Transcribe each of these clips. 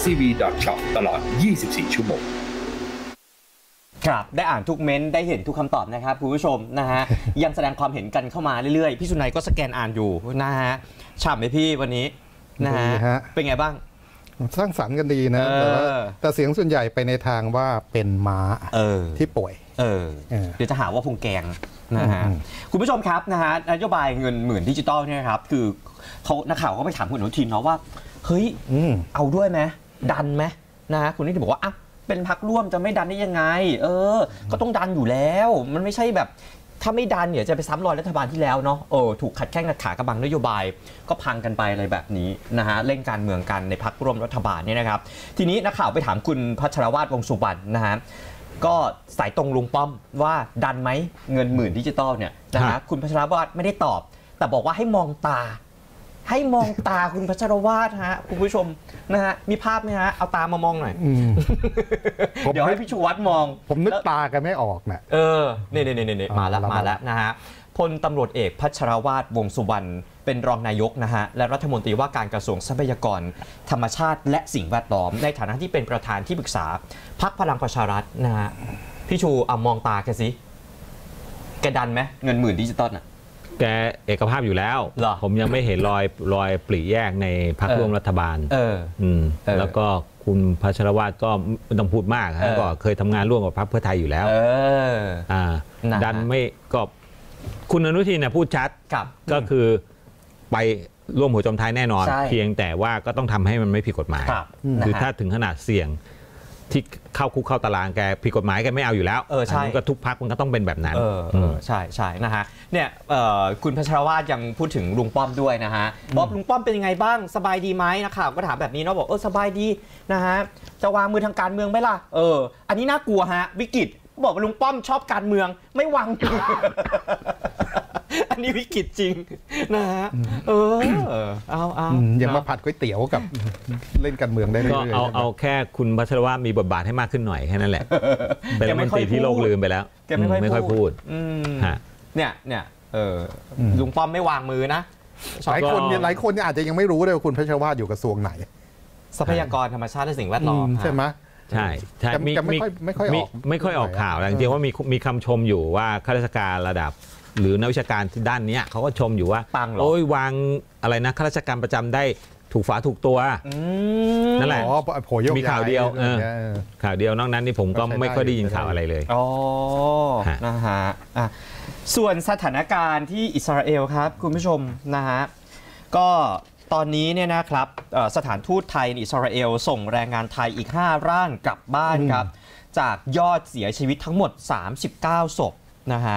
cv.shop ตลอด 24 ชั่วโมงครับได้อ่านทุกเม้นต์ได้เห็นทุกคำตอบนะครับคุณผู้ชมนะฮะ ยังแสดงความเห็นกันเข้ามาเรื่อยๆพี่สุนัยก็สแกนอ่านอยู่นะฮะฉ่ำไหมพี่วันนี้นะฮะเป็นไงบ้างสร้างสรรค์กันดีนะแต่เสียงส่วนใหญ่ไปในทางว่าเป็นม้าที่ป่วยเดี๋ยวจะหาว่าพุงแกงนะฮะคุณผู้ชมครับนะฮะนโยบายเงินหมื่นดิจิตอลเนี่ยครับคือเขานักข่าวก็ไปถามคุณอนุทินเนาะว่าเฮ้ยเอาด้วยไหมดันไหมนะฮะคุณอนุทินบอกว่าอ่ะเป็นพรรคร่วมจะไม่ดันได้ยังไงก็ต้องดันอยู่แล้วมันไม่ใช่แบบถ้าไม่ดันเนี่ยจะไปซ้ำรอยรัฐบาลที่แล้วเนาะถูกขัดแข้งขัดขากระบังนโยบายก็พังกันไปอะไรแบบนี้นะฮะเล่นการเมืองกันในพรรคร่วมรัฐบาลเนี่ยนะครับทีนี้นักข่าวไปถามคุณพัชรวาทวงษ์สุวรรณนะฮะก็สายตรงลุงป้อมว่าดันไหมเงินหมื่นดิจิตอลเนี่ยนะฮะคุณพัชรวาทไม่ได้ตอบแต่บอกว่าให้มองตาคุณพัชรวาทฮะคุณผู้ชมนะฮะมีภาพไหมฮะเอาตามามองหน่อยเดี๋ยวให้พี่ชูวัฒน์มองผมนึกตากันไม่ออกนะนี่มาแล้วนะฮะพลตำรวจเอกพัชรวาทวงษ์สุวรรณเป็นรองนายกนะฮะและรัฐมนตรีว่าการกระทรวงทรัพยากรธรรมชาติและสิ่งแวดล้อมในฐานะที่เป็นประธานที่ปรึกษาพรรคพลังประชารัฐนะฮะพี่ชูเอามองตาแกสิแกดันไหมเงินหมื่นดิจิตอลน่ะแกเอกภาพอยู่แล้วผมยังไม่เห็นรอยปลีแยกในพรรคร่วมรัฐบาลแล้วก็คุณพัชรวาทก็ไม่ต้องพูดมากฮะก็เคยทำงานร่วมกับพรรคเพื่อไทยอยู่แล้วดันไม่ก็คุณอนุทินนะพูดชัดก็คือไปร่วมหัวจมท้ายแน่นอนเพียงแต่ว่าก็ต้องทำให้มันไม่ผิดกฎหมายคือถ้าถึงขนาดเสี่ยงที่เข้าคุกเข้าตารางแกผิดกฎหมายแกไม่เอาอยู่แล้วใช่ก็ทุกพรรคมันก็ต้องเป็นแบบนั้นใช่นะฮะเนี่ยคุณพัชรวาทยังพูดถึงลุงป้อมด้วยนะฮะบอกลุงป้อมเป็นยังไงบ้างสบายดีไหมนักข่าวก็ถามแบบนี้เนาะบอกสบายดีนะฮะจะวางมือทางการเมืองไหมล่ะอันนี้น่ากลัวฮะวิกฤตบอกว่าลุงป้อมชอบการเมืองไม่วางอันนี้วิกฤตจริงนะฮะยังมาผัดก๋วยเตี๋ยวกับเล่นการเมืองได้ก็เอาแค่คุณพัชรวาทมีบทบาทให้มากขึ้นหน่อยแค่นั้นแหละเป็นรัฐมนตรีที่โลกลืมไปแล้วไม่ค่อยพูดเนี่ยลุงป้อมไม่วางมือนะหลายคนอาจจะยังไม่รู้เลยว่าคุณพัชรวาทอยู่กระทรวงไหนทรัพยากรธรรมชาติและสิ่งแวดล้อมใช่ไหมใช่ไม่ค่อยออกข่าวจริงๆว่ามีคำชมอยู่ว่าข้าราชการระดับหรือนักวิชาการที่ด้านนี้เขาก็ชมอยู่ว่าโอ้ยวางอะไรนะข้าราชการประจำได้ถูกฝาถูกตัวนั่นแหละมีข่าวเดียววนอกนั้นนี่ผมก็ไม่ค่อยได้ยินข่าวอะไรเลยนะฮะส่วนสถานการณ์ที่อิสราเอลครับคุณผู้ชมนะฮะก็ตอนนี้เนี่ยนะครับสถานทูตไทยในอิสราเอลส่งแรงงานไทยอีก5ร่างกลับบ้านครับจากยอดเสียชีวิตทั้งหมด39ศพนะฮะ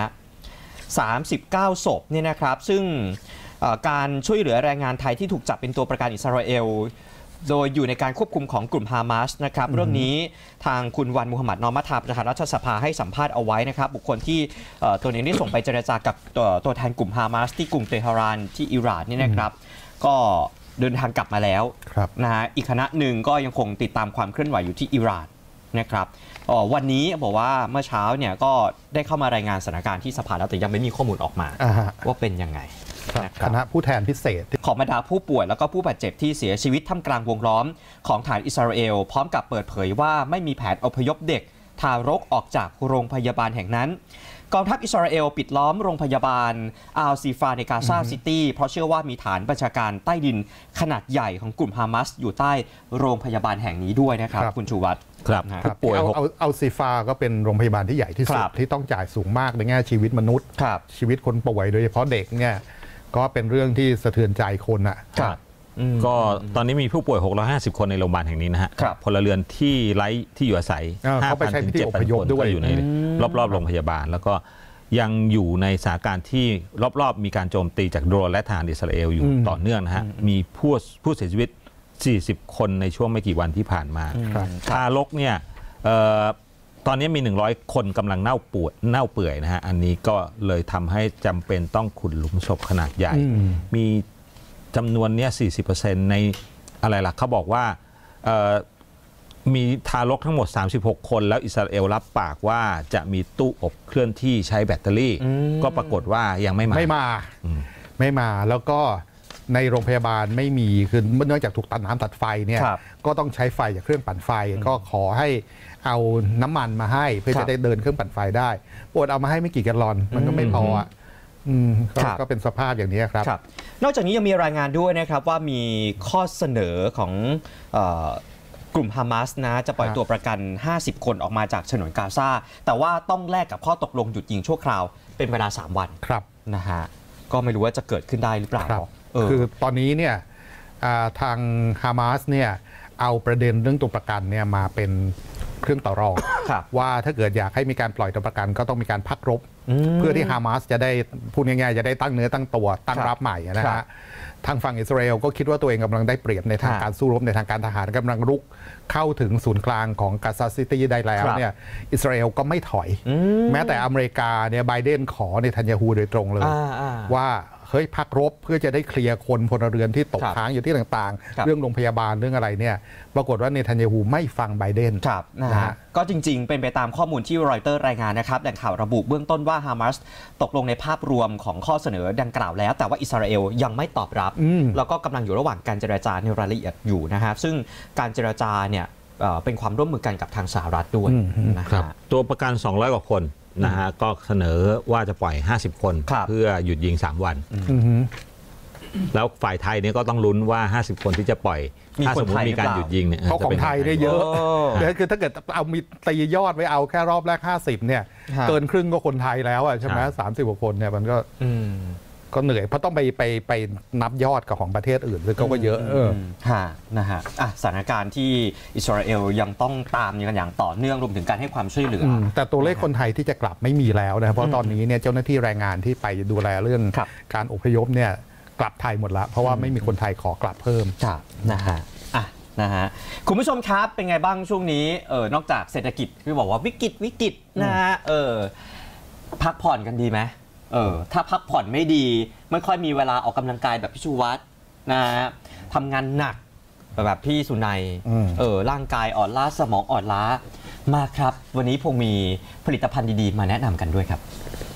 39ศพเนี่ยนะครับซึ่งการช่วยเหลือแรงงานไทยที่ถูกจับเป็นตัวประกันอิสราเอลโดยอยู่ในการควบคุมของกลุ่มฮามาสนะครับเรื่องนี้ทางคุณวันมูฮัมหมัดนอมัทาประธานรัฐสภาให้สัมภาษณ์เอาไว้นะครับบุคคลที่ตัวนี้ได้ส่งไปเจรจากับตัวแทนกลุ่มฮามาสที่กรุงเตหะรานที่อิหร่านนี่นะครับก็เดินทางกลับมาแล้วนะฮะอีกคณะหนึ่งก็ยังคงติดตามความเคลื่อนไหวอยู่ที่อิหร่านนะครับวันนี้บอกว่าเมื่อเช้าเนี่ยก็ได้เข้ามารายงานสถานการณ์ที่สภาแล้วแต่ยังไม่มีข้อมูลออกมาว่าเป็นยังไงคณะผู้แทนพิเศษของบรรดาผู้ป่วยแล้วก็ผู้บาดเจ็บที่เสียชีวิตท่ามกลางวงล้อมของฐานอิสราเอลพร้อมกับเปิดเผยว่าไม่มีแผนอพยพเด็กทารกออกจากโรงพยาบาลแห่งนั้นกองทัพอิสราเอลปิดล้อมโรงพยาบาลอัลซีฟาในกาซาซิตี้เพราะเชื่อว่ามีฐานบัญชาการใต้ดินขนาดใหญ่ของกลุ่มฮามาสอยู่ใต้โรงพยาบาลแห่งนี้ด้วยนะครับคุณชูวัฒน์ครับป่วยอัลซีฟาก็เป็นโรงพยาบาลที่ใหญ่ที่สุดที่ต้องจ่ายสูงมากในแง่ชีวิตมนุษย์ชีวิตคนป่วยโดยเฉพาะเด็กเนี่ยก็เป็นเรื่องที่สะเทือนใจคนอ่ะก็ตอนนี้มีผู้ป่วย650คนในโรงพยาบาลแห่งนี้นะฮะพลเรือนที่ไร้ที่อยู่อาศัย 5,000 ถึง 7,000 คนก็อยู่ในรอบๆโรงพยาบาลแล้วก็ยังอยู่ในสถานการณ์ที่รอบๆมีการโจมตีจากโดรนและทหารอิสราเอลอยู่ต่อเนื่องนะฮะมีผู้เสียชีวิต40คนในช่วงไม่กี่วันที่ผ่านมาทารกเนี่ยตอนนี้มี100คนกำลังเน่าเปื่อยนะฮะอันนี้ก็เลยทำให้จำเป็นต้องขุดหลุมศพขนาดใหญ่มีจำนวนนี้ 40% ในอะไรล่ะเขาบอกว่ามีทารกทั้งหมด36คนแล้วอิสราเอลรับปากว่าจะมีตู้อบเคลื่อนที่ใช้แบตเตอรี่ก็ปรากฏว่ายังไม่มาแล้วก็ในโรงพยาบาลไม่มีคือเนื่องจากถูกตัดน้ำตัดไฟเนี่ยก็ต้องใช้ไฟจากเครื่องปั่นไฟก็ขอให้เอาน้ำมันมาให้เพื่อจะได้เดินเครื่องปั่นไฟได้โปรดเอามาให้ไม่กี่แกลลอนมันก็ไม่พอก็เป็นสภาพอย่างนี้ครับนอกจากนี้ยังมีรายงานด้วยนะครับว่ามีข้อเสนอของกลุ่มฮามาสนะจะปล่อยตัวประกัน50 คนออกมาจากฉนวนกาซาแต่ว่าต้องแลกกับข้อตกลงหยุดยิงชั่วคราวเป็นเวลา3 วันนะฮะก็ไม่รู้ว่าจะเกิดขึ้นได้หรือเปล่าคือตอนนี้เนี่ยทางฮามาสเนี่ยเอาประเด็นเรื่องตัวประกันเนี่ยมาเป็นเครื่องต่อรองว่าถ้าเกิดอยากให้มีการปล่อยตัวประกันก็ต้องมีการพักรบเพื่อที่ฮามาสจะได้พูดง่ายๆจะได้ตั้งเนื้อตั้งตัวตั้งรับใหม่นะฮะทางฝั่งอิสราเอลก็คิดว่าตัวเองกำลังได้เปรียบในทางการสู้รบในทางการทหารกำลังรุกเข้าถึงศูนย์กลางของกาซาซิตี้ได้แล้วเนี่ยอิสราเอลก็ไม่ถอยแม้แต่อเมริกาเนี่ยไบเดนขอในทันยาฮูโดยตรงเลยว่าเฮ้ยพักรบเพื่อจะได้เคลียร์คนพลเรือนที่ตกค้างอยู่ที่ต่างๆเรื่องโรงพยาบาลเรื่องอะไรเนี่ยปรากฏว่าเนทันยาฮูไม่ฟังไบเดนนะฮะก็จริงๆเป็นไปตามข้อมูลที่รอยเตอร์รายงานนะครับแหล่งข่าวระบุเบื้องต้นว่าฮามาสตกลงในภาพรวมของข้อเสนอดังกล่าวแล้วแต่ว่าอิสราเอลยังไม่ตอบรับแล้วก็กำลังอยู่ระหว่างการเจรจาในรายละเอียดอยู่นะฮะซึ่งการเจรจาเนี่ยเป็นความร่วมมือกันกับทางสหรัฐด้วยนะครับตัวประกัน200 กว่าคนนะฮะก็เสนอว่าจะปล่อย50 คนเพื่อหยุดยิง3 วันแล้วฝ่ายไทยเนี่ยก็ต้องลุ้นว่า50 คนที่จะปล่อยถ้าสมมติมีการหยุดยิงเนี่ยเพราะของไทยได้เยอะคือถ้าเกิดเอามีตียอดไว้เอาแค่รอบแรก50เนี่ยเกินครึ่งก็คนไทยแล้วใช่ไหม30 กว่าคนเนี่ยมันก็เหนื่อยเพราะต้องไปนับยอดกับของประเทศอื่นซึ่งก็เยอะนะฮะสถานการณ์ที่อิสราเอลยังต้องตามกันอย่างต่อเนื่องรวมถึงการให้ความช่วยเหลือแต่ตัวเลขคนไทยที่จะกลับไม่มีแล้วนะเพราะตอนนี้เนี่ยเจ้าหน้าที่แรงงานที่ไปดูแลเรื่องการอพยพเนี่ยกลับไทยหมดแล้วเพราะว่าไม่มีคนไทยขอกลับเพิ่มนะฮะคุณผู้ชมครับเป็นไงบ้างช่วงนี้นอกจากเศรษฐกิจที่บอกว่าวิกฤตนะฮะพักผ่อนกันดีไหมถ้าพักผ่อนไม่ดีไม่ค่อยมีเวลาออกกำลังกายแบบพี่ชูวัฒน์นะทำงานหนักแบบพี่สุนัยร่างกายอ่อนล้าสมองอ่อนล้ามาครับวันนี้พงมีผลิตภัณฑ์ดีๆมาแนะนำกันด้วยครับ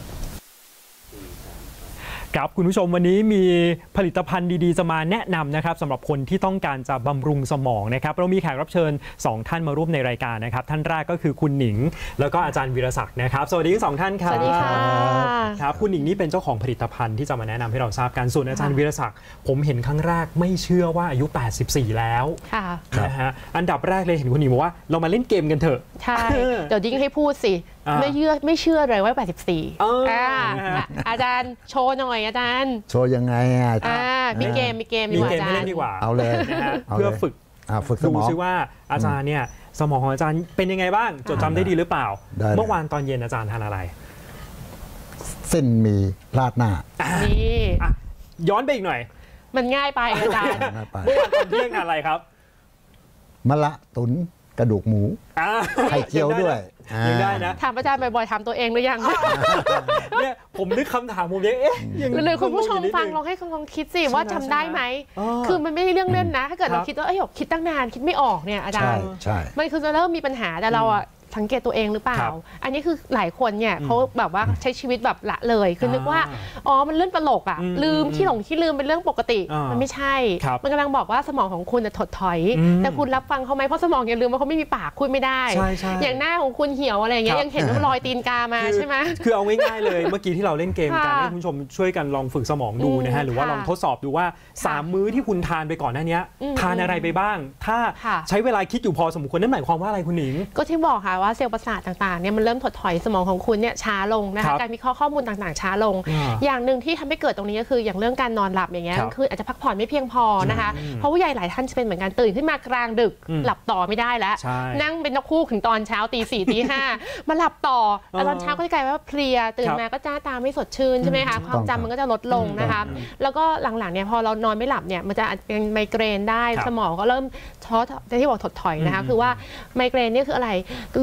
ครับคุณผู้ชมวันนี้มีผลิตภัณฑ์ดีๆจะมาแนะนำนะครับสำหรับคนที่ต้องการจะบำรุงสมองนะครับเรามีแขกรับเชิญ2 ท่านมาร่วมในรายการนะครับท่านแรกก็คือคุณหนิงแล้วก็อาจารย์วีรศักดิ์นะครับสวัสดีทั้ง2 ท่านครับสวัสดีค่ะครับคุณหนิงนี่เป็นเจ้าของผลิตภัณฑ์ที่จะมาแนะนำให้เราทราบกันส่วนอาจารย์วีรศักดิ์ผมเห็นครั้งแรกไม่เชื่อว่าอายุ84แล้วนะฮะอันดับแรกเลยเห็นคุณหนิงบอกว่าเรามาเล่นเกมกันเถอะใช่เดี๋ยวยิ่งให้พูดสิไม่เชื่อเลยว่า84อาจารย์โชว์หน่อยอาจารย์โชว์ยังไงมีเกมให้เล่นดีกว่าเอาเลยเพื่อฝึกสมองดูซิว่าอาจารย์เนี่ยสมองของอาจารย์เป็นยังไงบ้างจดจำได้ดีหรือเปล่าเมื่อวานตอนเย็นอาจารย์ทานอะไรเส้นหมี่ราดหน้านี่ย้อนไปอีกหน่อยมันง่ายไปอาจารย์เมื่อวานตอนเที่ยงทานอะไรครับมะละตุ๋นกระดูกหมูไข่เจียวด้วยยังได้นะถามอาจารย์บ่อยๆถามตัวเองหรือยังเนี่ยผมนึกคำถามผมยังหรือคุณผู้ชมฟังลองให้ลองคิดสิว่าจำได้ไหมคือมันไม่ใช่เรื่องเล่นนะถ้าเกิดเราคิดว่าคิดตั้งนานคิดไม่ออกเนี่ยอาจารย์มันคือจะเริ่มมีปัญหาแต่เราสังเกตตัวเองหรือเปล่าอันนี้คือหลายคนเนี่ยเขาแบบว่าใช้ชีวิตแบบละเลยคือนึกว่ามันเรื่องตลกลืมที่ลืมเป็นเรื่องปกติมันไม่ใช่มันกำลังบอกว่าสมองของคุณถดถอยแต่คุณรับฟังเขาไหมเพราะสมองอย่าลืมว่าเขาไม่มีปากคุยไม่ได้อย่างหน้าของคุณเหี่ยวอะไรอย่างเงี้ยยังเห็นรอยตีนกามาใช่ไหมคือเอาง่ายๆเลยเมื่อกี้ที่เราเล่นเกมกันให้คุณผู้ชมช่วยกันลองฝึกสมองดูนะฮะหรือว่าลองทดสอบดูว่า3 มื้อที่คุณทานไปก่อนหน้านี้ทานอะไรไปบ้างถ้าใช้เวลาคิดอยู่พอสมควรนั่นหมายความว่าอะไรคุณหนิงก็ที่บอกค่ะว่าเซลล์ประสาทต่างๆเนี่ยมันเริ่มถดถอยสมองของคุณเนี่ยช้าลงนะคะการวิเคราะห์ข้อมูลต่างๆช้าลงอย่างหนึ่งที่ทำให้เกิดตรงนี้ก็คืออย่างเรื่องการนอนหลับอย่างเงี้ยคืออาจจะพักผ่อนไม่เพียงพอนะคะเพราะผู้ใหญ่หลายท่านจะเป็นเหมือนกันตื่นขึ้นมากลางดึกหลับต่อไม่ได้แล้วนั่งเป็นนกคู่ถึงตอนเช้าตี 4 ตี 5มาหลับต่อแล้วตอนเช้าก็จะกลายว่าเพลียตื่นมาก็จ้าตาไม่สดชื่นใช่ไหมคะความจำมันก็จะลดลงนะคะแล้วก็หลังๆเนี่ยพอเรานอนไม่หลับเนี่ยมันจะเป็นไมเกรนได้สมองก็เริ่มช็อตที่บอกถดถอยนะคะคือว่าไมเกรนนี่คืออะไรเรื่อง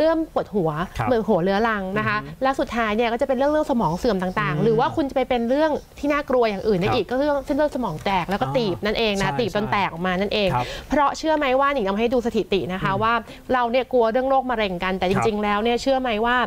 ริ่มปวดหัวเหมือนหัวเรื้อรังนะคะและสุดท้ายเนี่ยก็จะเป็นเรื่องสมองเสื่อมต่างๆหรือว่าคุณจะไปเป็นเรื่องที่น่ากลัวอย่างอื่นได้อีกก็เรื่องเส้นเลือดสมองแตกแล้วก็ตีบนั่นเองนะตีบจนแตกออกมานั่นเองเพราะเชื่อไหมว่าหนิงเอาให้ดูสถิตินะคะว่าเราเนี่ยกลัวเรื่องโรคมะเร็งกันแต่จริงๆแล้วเนี่ยเชื่อไหมว่า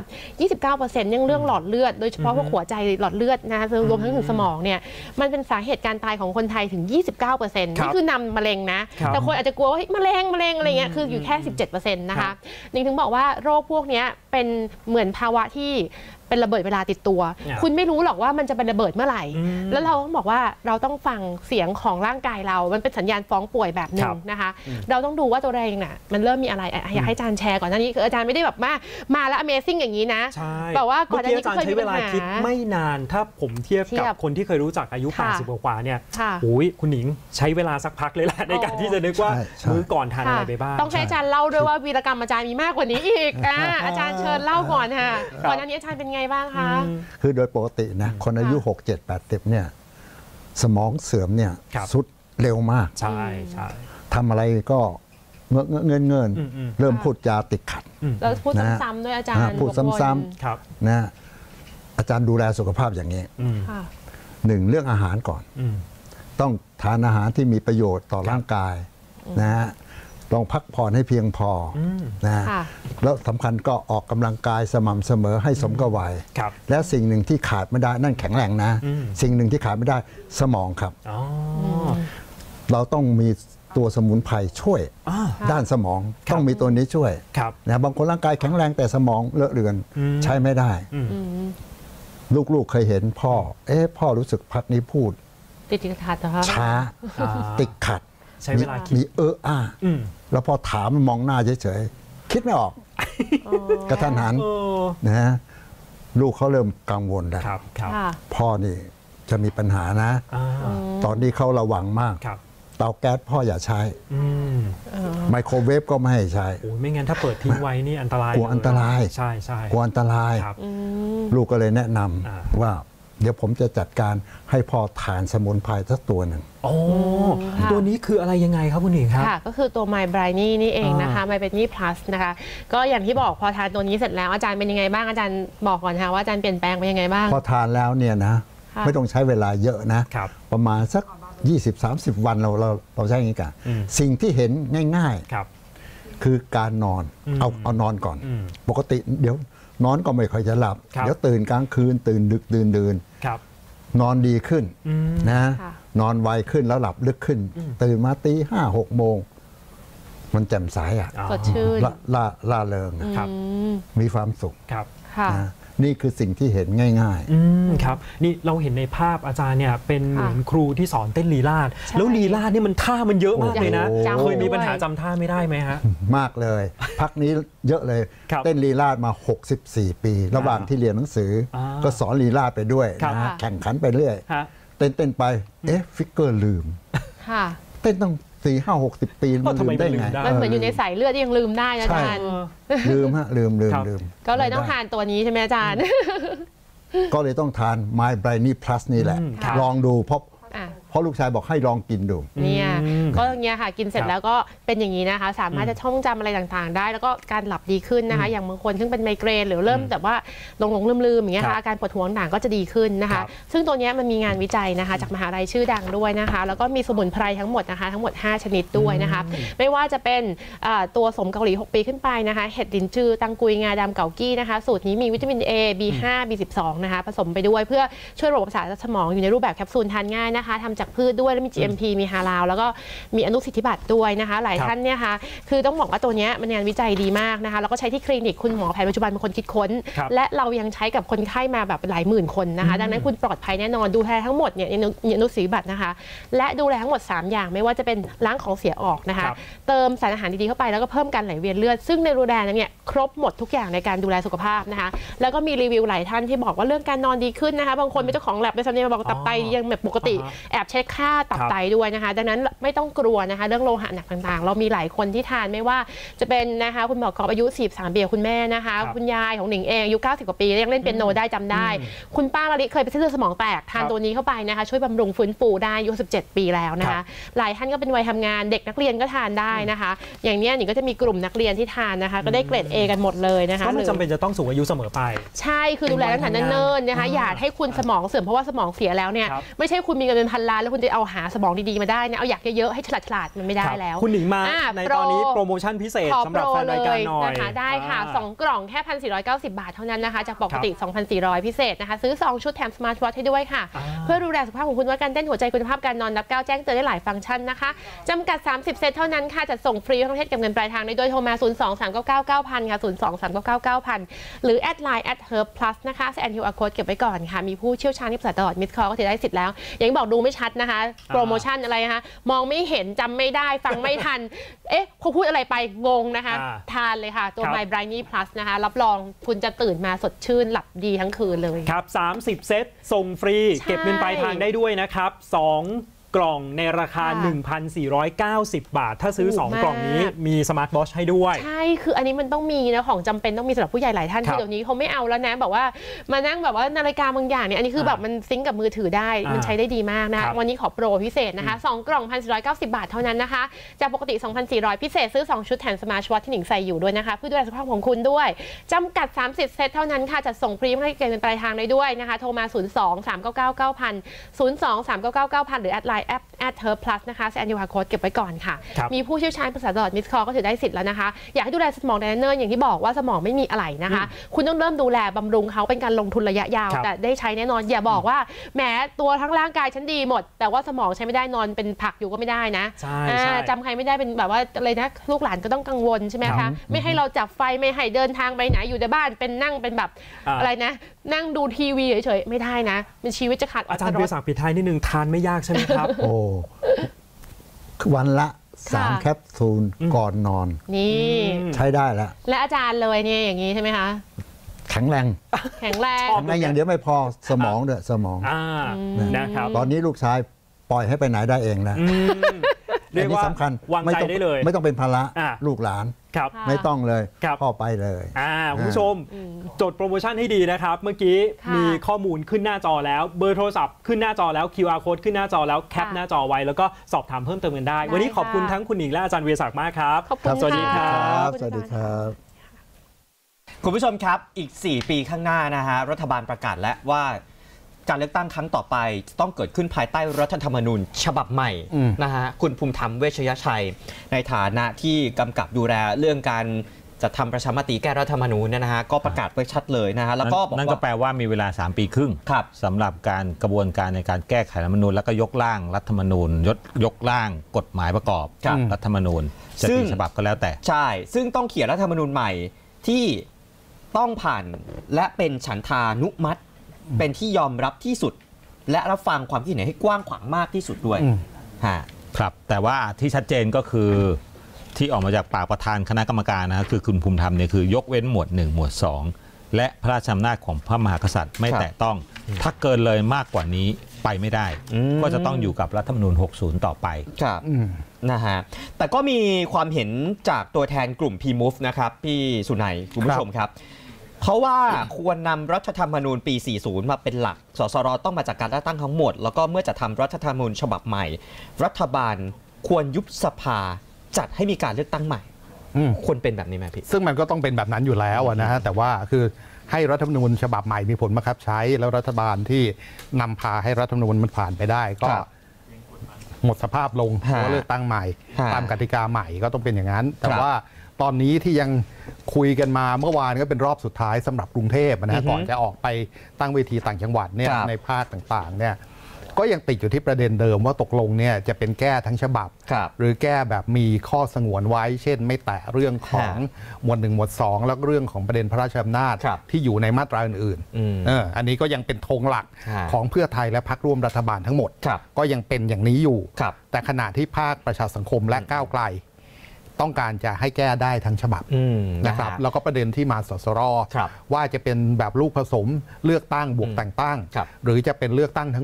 29% ยังเรื่องหลอดเลือดโดยเฉพาะพวกหัวใจหลอดเลือดนะรวมทั้งถึงสมองเนี่ยมันเป็นสาเหตุการตายของคนไทยถึง 29% นี่คือนำมะเร็งนะแต่คนอาจจะกลัวว่ามะเร็งอะไรเงี้ยคืออยู่แค่ 17% นะคะหนิงถึงบอกว่าโรคพวกนี้เป็นเหมือนภาวะที่เป็นระเบิดเวลาติดตัวคุณไม่รู้หรอกว่ามันจะเป็นระเบิดเมื่อไหร่แล้วเราต้องบอกว่าเราต้องฟังเสียงของร่างกายเรามันเป็นสัญญาณฟ้องป่วยแบบหนึ่งนะคะเราต้องดูว่าตัวเองน่ะมันเริ่มมีอะไรอยากให้อาจารย์แชร์ก่อนหน้านี้คืออาจารย์ไม่ได้แบบมาแล้ว Amazing อย่างนี้นะแบบว่าก่อนหน้านี้ก็เคยมีปัญหาคิดไม่นานถ้าผมเทียบกับคนที่เคยรู้จักอายุ80กว่าเนี่ยโอ้ยคุณหนิงใช้เวลาสักพักเลยแหละในการที่จะนึกว่ามื้อก่อนทานอะไรไปบ้างต้องให้อาจารย์เล่าด้วยว่าวีรกรรมอาจารย์มีมากกว่านี้อีกอาจารย์เชิญเล่าก่อนค่ะก่อนหน้านี้อาจารย์เป็นไงบ้างคะคือโดยปกตินะคนอายุ6 7 80เนี่ยสมองเสื่อมเนี่ยสุดเร็วมากใช่ทำอะไรก็เงินเริ่มพูดจาติดขัดแล้วพูดซ้ำๆด้วยอาจารย์พูดซ้ำๆนะอาจารย์ดูแลสุขภาพอย่างนี้หนึ่งเรื่องอาหารก่อนต้องทานอาหารที่มีประโยชน์ต่อร่างกายนะฮะต้องพักผ่อนให้เพียงพอนะแล้วสำคัญก็ออกกำลังกายสม่ำเสมอให้สมกับวัยและสิ่งหนึ่งที่ขาดไม่ได้นั่นแข็งแรงนะสิ่งหนึ่งที่ขาดไม่ได้สมองครับเราต้องมีตัวสมุนไพรช่วยด้านสมองต้องมีตัวนี้ช่วยนะบางคนร่างกายแข็งแรงแต่สมองเลอะเลือนใช้ไม่ได้ลูกๆเคยเห็นพ่อรู้สึกพักนี้พูดติดขัดนะคะช้าติดขัดใช้เวลาคิดมีแล้วพอถามมองหน้าเฉยๆคิดไม่ออกกระทันหันนะลูกเขาเริ่มกังวลแล้วพ่อนี่จะมีปัญหานะตอนนี้เขาระวังมากเตาแก๊สพ่ออย่าใช้ไมโครเวฟก็ไม่ให้ใช้ไม่งั้นถ้าเปิดทิ้งไว้นี่อันตรายกลัวอันตรายใช่กลัวอันตรายลูกก็เลยแนะนำว่าเดี๋ยวผมจะจัดการให้พ่อทานสมุนไพรสักตัวหนึ่งตัวนี้คืออะไรยังไงครับคุณหญิงครับค่ะก็คือตัว My Briny นี่เองนะคะ My Briny Plus นะคะก็อย่างที่บอกพอทานตัวนี้เสร็จแล้วอาจารย์เป็นยังไงบ้างอาจารย์บอกก่อนค่ะว่าอาจารย์เปลี่ยนแปลงไปยังไงบ้างพอทานแล้วเนี่ยนะไม่ต้องใช้เวลาเยอะนะประมาณสัก 20-30 วันเราใช้อย่างนี้กันสิ่งที่เห็นง่ายๆคือการนอนเอานอนก่อนปกติเดี๋ยวนอนก็ไม่ค่อยจะหลับเดี๋ยวตื่นกลางคืนตื่นดึกดื่นนอนดีขึ้นนะนอนไวขึ้นแล้วหลับลึกขึ้นตื่นมาตี 5-6 โมงมันแจ่มใสสดชื่นล่าเริงมีความสุขนะนี่คือสิ่งที่เห็นง่ายๆครับนี่เราเห็นในภาพอาจารย์เนี่ยเป็นเหมือนครูที่สอนเต้นลีลาศแล้วลีลาศนี่มันท่ามันเยอะมากเลยนะเคยมีปัญหาจำท่าไม่ได้ไหมฮะมากเลยพักนี้เยอะเลยเต้นลีลาศมา64 ปีระหว่างที่เรียนหนังสือก็สอนลีลาศไปด้วยนะแข่งขันไปเรื่อยเต้นไปฟิกเกอร์ลืมเต้นต้อง40-60 ปีมันลืมได้ไงมันเหมือนอยู่ในสายเลือดยังลืมได้นะอาจารย์ลืมก็เลยต้องทานตัวนี้ใช่ไหมอาจารย์ก็เลยต้องทาน My Briny Plus นี่แหละลองดูเพราะลูกชายบอกให้ลองกินดูเนี่ยก็อย่างเงี้ยค่ะกินเสร็จแล้วก็เป็นอย่างนี้นะคะสามารถจะท่องจำอะไรต่างๆได้แล้วก็การหลับดีขึ้นนะคะอย่างบางคนซึ่งเป็นไมเกรนหรือเริ่มแบบว่าหลงลืมอย่างเงี้ยค่ะอาการปวดหัวต่างก็จะดีขึ้นนะคะซึ่งตัวนี้มันมีงานวิจัยนะคะจากมหาลัยชื่อดังด้วยนะคะแล้วก็มีสมุนไพรทั้งหมดนะคะทั้งหมด5ชนิดด้วยนะคะไม่ว่าจะเป็นตัวสมเกาหลี6 ปีขึ้นไปนะคะเห็ดลินจือตังกุยงาดำเกากี้นะคะสูตรนี้มีวิตามิน A B5 B12 นะคะผสมไปด้วยเพื่อช่วยระบบประสาทสมองอยู่ในรูปแบบแคปซูลทานง่ายนะคะทำจากพืชด้วยและมี GMP มีฮาลาลแล้วก็มีอนุสิทธิบัตรด้วยนะคะหลายท่านเนี่ยค่ะคือต้องบอกว่าตัวนี้มันงานวิจัยดีมากนะคะแล้วก็ใช้ที่คลินิกคุณหมอแผนปัจจุบันเป็นคนคิดค้นและเรายังใช้กับคนไข้มาแบบหลายหมื่นคนนะคะดังนั้นคุณปลอดภัยแน่นอนดูแลทั้งหมดเนี่ยอนุสิทธิบัตรนะคะและดูแลทั้งหมด3อย่างไม่ว่าจะเป็นล้างของเสียออกนะคะเติมสารอาหารดีๆเข้าไปแล้วก็เพิ่มการไหลเวียนเลือดซึ่งในดูแลนั้นเนี่ยครบหมดทุกอย่างในการดูแลสุขภาพนะคะแล้วก็มีรีวิวหลายท่านที่บอกว่าเรื่องการนอนดีขึ้นนะคะบางคนเป็นเจ้าของแลบในสำเนียงบอกตับไตยังแบบปกติแอบเช็คค่าตับไตด้วยนะคะดังนั้นไม่ต้องกลัวนะคะเรื่องโลหะหนักต่างๆเรามีหลายคนที่ทานไม่ว่าจะเป็นนะคะคุณหมอกอบอายุ43 ปีคุณแม่นะคะคุณยายของหนิงเองอายุ90 กว่าปียังเล่นเปียโนได้จำได้คุณป้าละลิเคยเป็นเส้นเลือดสมองแตกทานตัวนี้เข้าไปนะคะช่วยบำรุงฟื้นฟูได้อายุ17 ปีแล้วนะคะหลายท่านก็เป็นวัยทำงานเด็กนักเรียนก็ทานได้นะคะอย่างนี้หนิงก็จะมีกลุ่มนักเรียนที่ทานนะคะก็ได้เกรด A กันหมดเลยนะคะก็ไม่จำเป็นจะต้องสูงอายุเสมอไปใช่คือดูแลตั้งแต่เนิ่นๆนะคะอย่าให้คุณสมองเสื่อมเพราะว่าสมองเสียแล้วเนี่ยไม่ใช่คุณมีเงินเป็นพันล้านแล้วคุณจะเอาหาสมองดีๆมาได้นะเอาอยากเยอะๆให้ฉลาดๆมันไม่ได้แล้วคุณหนิงมาในตอนนี้โปรโมชั่นพิเศษสำหรับแฟนรายการหน่อยนะคะได้ค่ะ2 กล่องแค่ 1,490 บาทเท่านั้นนะคะจากปกติ 2,400 พิเศษนะคะซื้อ2 ชุดแถมสมาร์ทวอทให้ด้วยค่ะเพื่อดูแลสุขภาพของคุณว่าการเต้นหัวใจคุณภาพการนอนนับ9แจ้งเตือนได้หลายฟังก์ชันนะคะจำกัด30 เซตเท่านั้นค่ะจัดส่งฟรีทั้งประเทศกับเงินปลายทางได้ด้วยโทรมา 02-399-9000 ค่ะ 02-399-9000 หรือแอดไลน์@herb+ นะคะสแกน QR Code เก็บไว้ก่อนค่ะมีผู้เชี่ยวชาญที่ปรึกษาตลอดมิสคอลก็จะได้สิทธิ์แล้วอย่างที่บอกดูไม่ชัดนะคะโปรโมชั่นอะไรนะคะมองไม่เห็นจำไม่ได้ฟังไม่ทันเอ๊ะเขาพูดอะไรไปงงนะคะทานเลยค่ะตัว My Briny Plus นะคะรับรองคุณจะตื่นมาสดชื่นหลับดีทั้งคืนเลยครับ30 เซตส่งฟรีเก็บเงินปลายทางได้ด้วยนะครับ2 กล่องในราคา 1,490 บาทถ้าซื้อ2 กล่องนี้มีสมาร์ทวอทช์ให้ด้วยใช่คืออันนี้มันต้องมีนะของจำเป็นต้องมีสำหรับผู้ใหญ่หลายท่านที่เดี๋ยวนี้เขาไม่เอาแล้วนะแบบว่ามานั่งแบบว่านาฬิกาบางอย่างเนี่ยอันนี้คือแบบมันซิงก์กับมือถือได้มันใช้ได้ดีมากนะวันนี้ขอโปรพิเศษนะคะ2 กล่อง 1,490 บาทเท่านั้นนะคะจากปกติ 2,400 พิเศษซื้อ2 ชุดแถมสมาร์ทวอทช์ที่หนิงใส่อยู่ด้วยนะคะเพื่อดูแลสุขภาพของคุณด้วยจำกัด30 เซตเท่านั้นค่ะจัดส่งฟรีให้เก็บเงินปลายทางได้ด้วยนะคะโทรมา 02-399-9000 หรือแอดไลน์@herb+ นะคะสแกน QR Code เก็บไว้ก่อนค่ะมีผู้เชี่ยวชาญปรึกษาตลอดมิสคอลก็ถือได้สิทธิ์แล้วนะคะอยากให้ดูแลสมองเนิ่นๆอย่างที่บอกว่าสมองไม่มีอะไรนะคะคุณต้องเริ่มดูแลบำรุงเขาเป็นการลงทุนระยะยาวแต่ได้ใช้แน่นอนอย่าบอกว่าแหมตัวทั้งร่างกายฉันดีหมดแต่ว่าสมองใช้ไม่ได้นอนเป็นผักอยู่ก็ไม่ได้นะจำใครไม่ได้เป็นแบบว่าอะไรนะลูกหลานก็ต้องกังวลใช่ไหมคะไม่ให้เราจับไฟไม่ให้เดินทางไปไหนอยู่ในบ้านเป็นนั่งเป็นแบบอะไรนะนั่งดูทีวีเฉยๆไม่ได้นะเป็นชีวิตจะขาดอาจารย์เบียร์ศักดิ์ปิดท้ายนิดนึงทานไม่ยากใช่ไหมครับโอ้วันละ3 แคปซูลก่อนนอนนี่ใช้ได้แล้วและอาจารย์เลยเนี่ยอย่างนี้ใช่ไหมคะแข็งแรงอย่างเดียวไม่พอสมองด้วยสมองนะครับตอนนี้ลูกชายปล่อยให้ไปไหนได้เองแล้วเรียกว่าสำคัญวางใจได้เลยไม่ต้องเป็นภาระลูกหลานไม่ต้องเลยพ่อไปเลยคุณผู้ชมจดโปรโมชั่นให้ดีนะครับเมื่อกี้มีข้อมูลขึ้นหน้าจอแล้วเบอร์โทรศัพท์ขึ้นหน้าจอแล้ว QR Code ขึ้นหน้าจอแล้วแคปหน้าจอไว้แล้วก็สอบถามเพิ่มเติมกันได้วันนี้ขอบคุณทั้งคุณหนิงและอาจารย์เวียศักดิ์มากครับสวัสดีครับสวัสดีครับคุณผู้ชมครับอีก4 ปีข้างหน้านะฮะรัฐบาลประกาศแล้วว่าการเลือกตั้งครั้งต่อไปต้องเกิดขึ้นภายใต้รัฐธรรมนูญฉบับใหม่นะฮะคุณภูมิธรรมเวชยชัยในฐานะที่กำกับดูแลเรื่องการจะทำประชามติแก้รัฐธรรมนูญนะฮะก็ประกาศไว้ชัดเลยนะฮะแล้วก็นั่นก็แปลว่ามีเวลา3 ปีครึ่งสำหรับการกระบวนการในการแก้ไขรัฐธรรมนูญแล้วก็ยกร่างรัฐธรรมนูญยกร่างกฎหมายประกอบรัฐธรรมนูญจะกี่ฉบับก็แล้วแต่ใช่ซึ่งต้องเขียนรัฐธรรมนูญใหม่ที่ต้องผ่านและเป็นฉันทานุมัติเป็นที่ยอมรับที่สุดและรับฟังความคิดเห็นให้กว้างขวางมากที่สุดด้วยครับแต่ว่าที่ชัดเจนก็คือที่ออกมาจากปากประธานคณะกรรมการนะคือคุณภูมิธรรมเนี่ยคือยกเว้นหมวด 1 หมวด 2และพระราชอำนาจของพระมหากษัตริย์ไม่แตะต้องถ้าเกินเลยมากกว่านี้ไปไม่ได้ก็จะต้องอยู่กับรัฐธรรมนูญ 60 ต่อไปครับนะฮะแต่ก็มีความเห็นจากตัวแทนกลุ่ม P-Move นะครับพี่สุนัยคุณผู้ชมครับเพราะว่าควรนำรัฐธรรมนูญปี 40 มาเป็นหลักสสรต้องมาจากการเลือกตั้งทั้งหมดแล้วก็เมื่อจะทำรัฐธรรมนูญฉบับใหม่รัฐบาลควรยุบสภาจัดให้มีการเลือกตั้งใหม่ควรเป็นแบบนี้ไหมพี่ซึ่งมันก็ต้องเป็นแบบนั้นอยู่แล้วนะฮะแต่ว่าคือให้รัฐธรรมนูญฉบับใหม่มีผลบังคับใช้แล้วรัฐบาลที่นำพาให้รัฐธรรมนูญมันผ่านไปได้ก็หมดสภาพลงเพราะเลือกตั้งใหม่ตามกติกาใหม่ก็ต้องเป็นอย่างนั้นแต่ว่าตอนนี้ที่ยังคุยกันมาเมื่อวานก็เป็นรอบสุดท้ายสำหรับกรุงเทพนะก่อนจะออกไปตั้งเวทีต่างจังหวัดเนี่ยในภาคต่างๆเนี่ยก็ยังติดอยู่ที่ประเด็นเดิมว่าตกลงเนี่ยจะเป็นแก้ทั้งฉบับหรือแก้แบบมีข้อสงวนไว้เช่นไม่แตะเรื่องของหมวด 1 หมวด 2แล้วเรื่องของประเด็นพระราชอำนาจที่อยู่ในมาตราอื่นๆอันนี้ก็ยังเป็นธงหลักของเพื่อไทยและพรรคร่วมรัฐบาลทั้งหมดก็ยังเป็นอย่างนี้อยู่แต่ขณะที่ภาคประชาสังคมและก้าวไกลต้องการจะให้แก้ได้ทั้งฉบับนะครับแล้วก็ประเด็นที่มาสสรว่าจะเป็นแบบลูกผสมเลือกตั้งบวกแต่งตั้งหรือจะเป็นเลือกตั้งทั้งหมด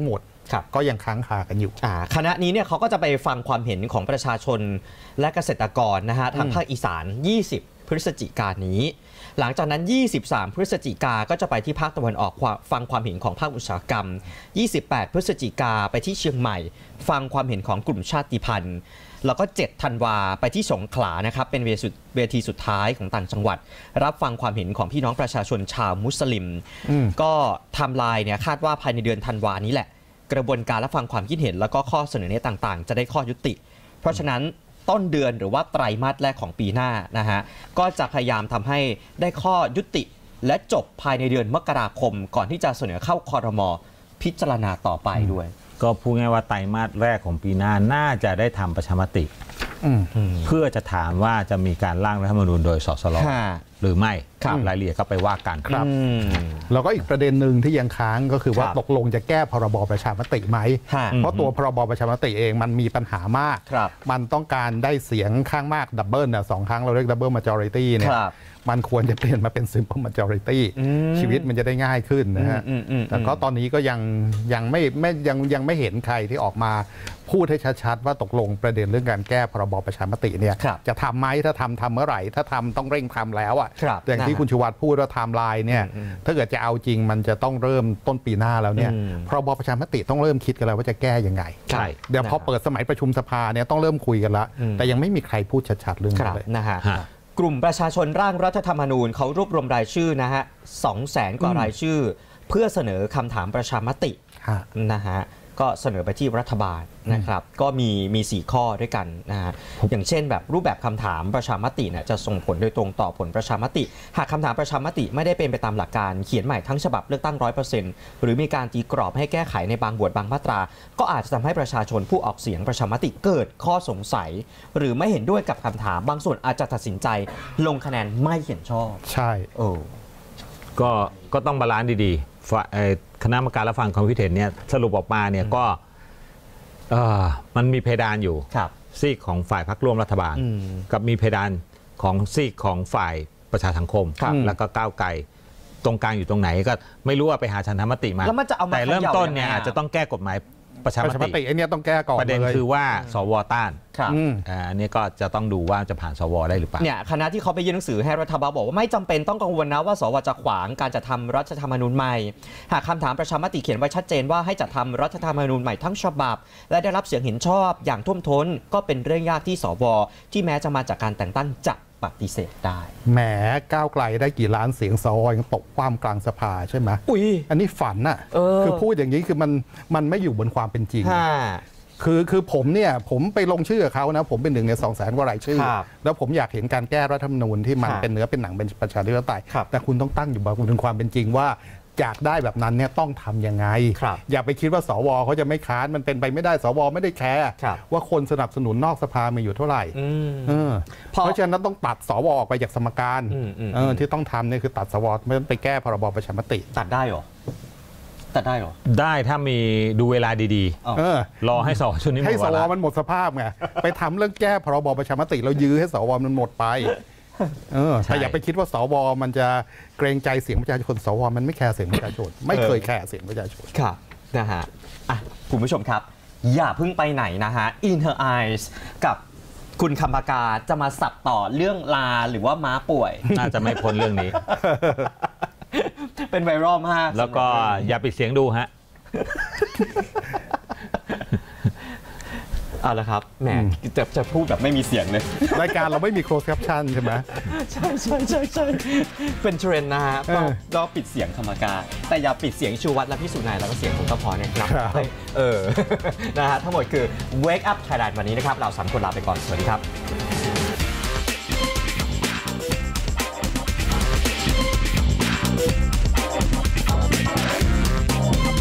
ก็ยังค้างคากันอยู่คณะนี้เนี่ยเขาก็จะไปฟังความเห็นของประชาชนและเกษตรกรนะฮะทางภาคอีสาน20 พฤศจิกายนนี้หลังจากนั้น23 พฤศจิกายนก็จะไปที่ภาคตะวันออกฟังความเห็นของภาคอุตสาหกรรม28 พฤศจิกายนไปที่เชียงใหม่ฟังความเห็นของกลุ่มชาติพันธุ์แล้วก็7 ธันวาไปที่สงขลานะครับเป็นเวทีสุดท้ายของต่างจังหวัดรับฟังความเห็นของพี่น้องประชาชนชาวมุสลิมก็ไทม์ไลน์เนี่ยคาดว่าภายในเดือนธันวานี้แหละกระบวนการรับฟังความคิดเห็นแล้วก็ข้อเสนอแนะต่างๆจะได้ข้อยุติเพราะฉะนั้นต้นเดือนหรือว่าไตรมาสแรกของปีหน้านะฮะก็จะพยายามทำให้ได้ข้อยุติและจบภายในเดือนมกราคมก่อนที่จะเสนอเข้าครม.พิจารณาต่อไปด้วยก็พูดง่ายว่าไตรมาสแรกของปีหน้าน่าจะได้ทำประชามติเพื่อจะถามว่าจะมีการร่างรัฐธรรมนูญโดยสสร.หรือไม่รายละเอียดก็ไปว่ากันครับแล้วก็อีกประเด็นหนึ่งที่ยังค้างก็คือว่าตกลงจะแก้พรบประชามติไหมเพราะตัวพรบประชามติเองมันมีปัญหามากมันต้องการได้เสียงข้างมากดับเบิล2 ครั้งเราเรียกดับเบิลมาจอริตี้เนี่ยมันควรจะเปลี่ยนมาเป็นซิมเปิลมาจอริตี้ชีวิตมันจะได้ง่ายขึ้นนะฮะแต่ก็ตอนนี้ก็ยังไม่เห็นใครที่ออกมาพูดให้ชัดๆว่าตกลงประเด็นเรื่องการแก้พรบประชามติเนี่ยจะทำไหมถ้าทำเมื่อไหร่ถ้าทำต้องเร่งทำแล้วอ่ะอย่างที่คุณชูวัฒน์พูดว่าไทม์ไลน์เนี่ยถ้าเกิดจะเอาจริงมันจะต้องเริ่มต้นปีหน้าแล้วเนี่ยพรบประชามติต้องเริ่มคิดกันแล้วว่าจะแก้ยังไงเดี๋ยวพอเปิดสมัยประชุมสภาเนี่ยต้องเริ่มคุยกันละแต่ยังไม่มีใครพูดชัดๆเรื่องนี้เลยนะฮะกลุ่มประชาชนร่างรัฐธรรมนูญเขารวบรวมรายชื่อนะฮะ 200,000 กว่ารายชื่อเพื่อเสนอคำถามประชามตินะฮะก็เสนอไปที่รัฐบาลนะครับก็มี4 ข้อด้วยกันนะฮะอย่างเช่นแบบรูปแบบคำถามประชามติเนี่ยจะส่งผลโดยตรงต่อผลประชามติหากคำถามประชามติไม่ได้เป็นไปตามหลักการเขียนใหม่ทั้งฉบับเลือกตั้ง 100% หรือมีการตีกรอบให้แก้ไขในบางบทบางมาตราก็อาจจะทำให้ประชาชนผู้ออกเสียงประชามติเกิดข้อสงสัยหรือไม่เห็นด้วยกับคำถามบางส่วนอาจจะตัดสินใจลงคะแนนไม่เห็นชอบใช่ก็ต้องบาลานซ์ดีๆคณะกรรมการรับฟังความคิดเห็นเนี่ยสรุปออกมาเนี่ยก็มันมีเพดานอยู่ซีกของฝ่ายพรรคร่วมรัฐบาลกับมีเพดานของซีกของฝ่ายประชาสังคมแล้วก็ก้าวไกลตรงกลางอยู่ตรงไหนก็ไม่รู้ว่าไปหาฉันทามติมาแต่เริ่มต้นเนี่ยอาจจะต้องแก้กฎหมายประชามติไอ้นี่ต้องแก้ก่อนประเด็นคือว่าสวต้านอันนี้ก็จะต้องดูว่าจะผ่านสวได้หรือเปล่าเนี่ยคณะที่เขาไปยื่นหนังสือให้รัฐบาลบอกว่าไม่จำเป็นต้องกังวลนะว่าสวจะขวางการจัดทำรัฐธรรมนูญใหม่หากคำถามประชามติเขียนไว้ชัดเจนว่าให้จัดทำรัฐธรรมนูญใหม่ทั้งฉบับและได้รับเสียงเห็นชอบอย่างท่วมท้นก็เป็นเรื่องยากที่สวที่แม้จะมาจากการแต่งตั้งจะปฏิเสธได้แหมก้าวไกลได้กี่ล้านเสียงสวยังตกคว่ำกลางสภาใช่ไหมอันนี้ฝันน่ะคือพูดอย่างนี้คือมันไม่อยู่บนความเป็นจริงคือผมไปลงชื่อเขานะผมเป็นหนึ่งใน200,000 กว่ารายชื่อแล้วผมอยากเห็นการแก้รัฐธรรมนูญที่มันเป็นเนื้อเป็นหนังเป็นประชาธิปไตยแต่คุณต้องตั้งอยู่บนความเป็นจริงว่าอยากได้แบบนั้นเนี่ยต้องทำยังไงอย่าไปคิดว่าสวเขาจะไม่ค้านมันเป็นไปไม่ได้สวไม่ได้แคร์ว่าคนสนับสนุนนอกสภามีอยู่เท่าไหร่เพราะฉะนั้นต้องตัดสวออกไปจากสมการที่ต้องทำเนี่ยคือตัดสวไม่ต้องไปแก้พรบประชามติตัดได้หรอตัดได้หรอได้ถ้ามีดูเวลาดีๆรอให้สวชุดนี้หมดให้สวมันหมดสภาพไงไปทำเรื่องแก้พรบประชามติแล้วยื้อให้สวมันหมดไปแต่อย่าไปคิดว่าสวมันจะเกรงใจเสียงประชาชนสวมันไม่แคร์เสียงประชาชนไม่เคยแคร์เสียงประชาชนครับนะฮะคุณผู้ชมครับอย่าเพิ่งไปไหนนะฮะ In Her Eyes กับคุณคำปากาจะมาสับต่อเรื่องลาหรือว่าม้าป่วยน่าจะไม่พ้นเรื่องนี้เป็นไวรัลมากแล้วก็อย่าปิดเสียงดูฮะเอาละครับแหมจะพูดแบบไม่มีเสียงเลยรายการเราไม่มี close caption ใช่ไหมใช่เป็นเทรนด์นะฮะก็ปิดเสียงคำปากาแต่อย่าปิดเสียงชูวัฒน์และพี่สุนัยแล้วก็เสียงผมก็พอนะครับนะฮะทั้งหมดคือ Wake Up Thailand วันนี้นะครับเรา3 คนลาไปก่อนสวัสดีครับ